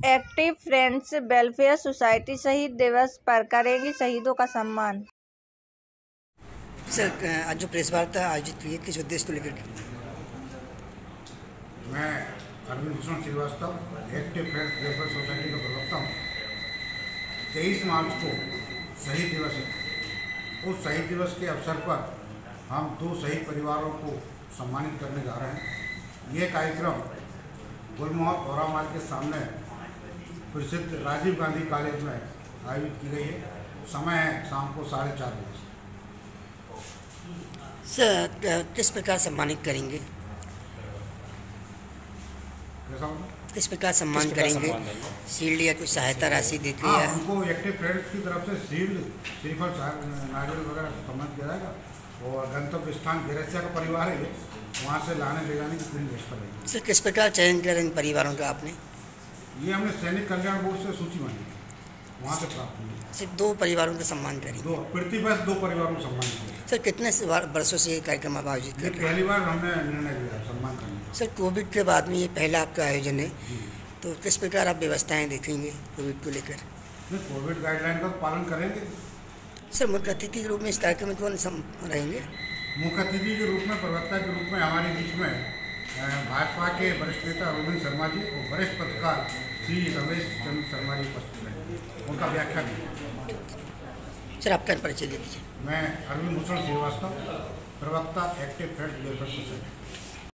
Active friends welfare society शहीद दिवस पर करेगी शहीदों का सम्मान। सर, आज जो प्रेस वार्ता आयोजित की है, किस उद्देश्य को लेकर? मैं Arvind Bhushan Srivastava, active friends welfare society का प्रवक्ता हूँ। 23 मार्च को शहीद दिवस है। उस शहीद दिवस के अवसर पर हम 2 शहीद परिवारों को सम्मानित करने जा रहे हैं। ये कार्यक्रम गुलमोहर और मार्ग के सामने प्रसिद्ध राजीव गांधी कॉलेज में आयोजित की गई है। समय है शाम को 4:30 बजे। सर, किस प्रकार सम्मानित करेंगे? किस प्रकार सम्मान करेंगे? शील्ड या कुछ सहायता राशि देती है? हमको एक्टिव फ्रेंड्स की तरफ से शील्ड, श्रीफल, नारियल वगैरह सम्मान किया जाएगा और गंतव्य स्थान गेरसिया का परिवार है, वहाँ से लाने ले जाने की पूरी व्यवस्था रहेगी। सर, किस प्रकार चयन किया इन परिवारों का आपने? ये हमने सैनिक कल्याण बोर्ड से सूची मांगी, वहाँ से प्राप्त हुई। सिर्फ 2 परिवारों का सम्मान करेंगे? प्रतिवर्ष 2 परिवारों को सम्मान किया। सर, कितने वर्षों से ये कार्यक्रम आप आयोजित कर रहे हैं? पहली बार हमने निर्णय लिया सम्मान करने का। सर, कोविड के बाद में ये पहला आपका आयोजन है, तो किस प्रकार आप व्यवस्थाएं देखेंगे कोविड को लेकर? कोविड गाइडलाइन का पालन करेंगे। सर, मुख्य अतिथि के रूप में इस कार्यक्रम में कौन रहेंगे? मुख्य अतिथि के रूप में, प्रवक्ता के रूप में हमारे बीच में भाजपा के वरिष्ठ नेता रोहित शर्मा जी और वरिष्ठ पत्रकार श्री रमेश चंद्र शर्मा जी उपस्थित रहेंगे। उनका व्याख्यान है। सर, आपका परिचय दे दीजिए। मैं अरविंद भूषण श्रीवास्तव, प्रवक्ता एक्टिव फ्रेंड्स वेलफेयर सोसाइटी।